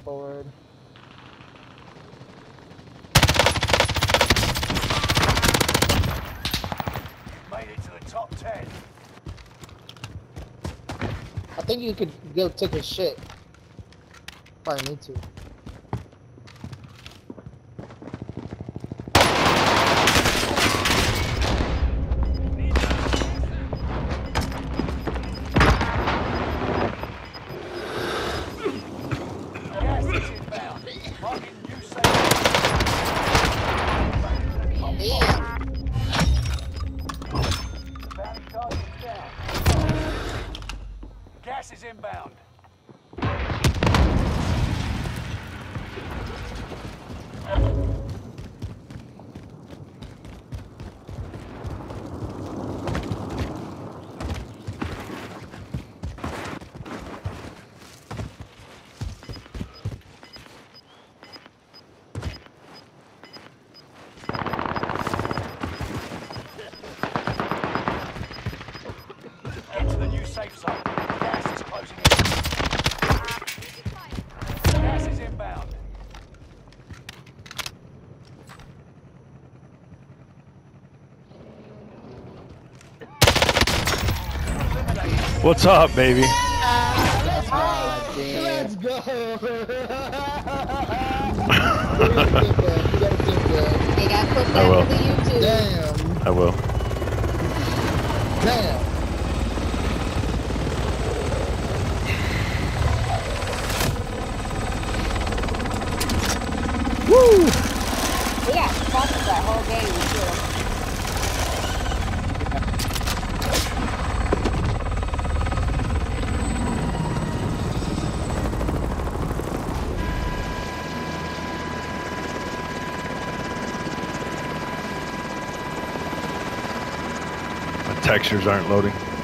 forward. You've made it to the top 10. I think you could go take a shit. Probably need to. Gas is inbound. Marking new safe. Damn. Bounty target down. Gas is inbound. Get to the new safe zone. Gas is closing in. Gas is inbound. What's up, baby? That's hot, damn. Let's go. You gotta keep good. You gotta keep good. They got put I that will. for the YouTube. Damn. I will. Damn. Woo! We got sponsors that whole game too. The textures aren't loading.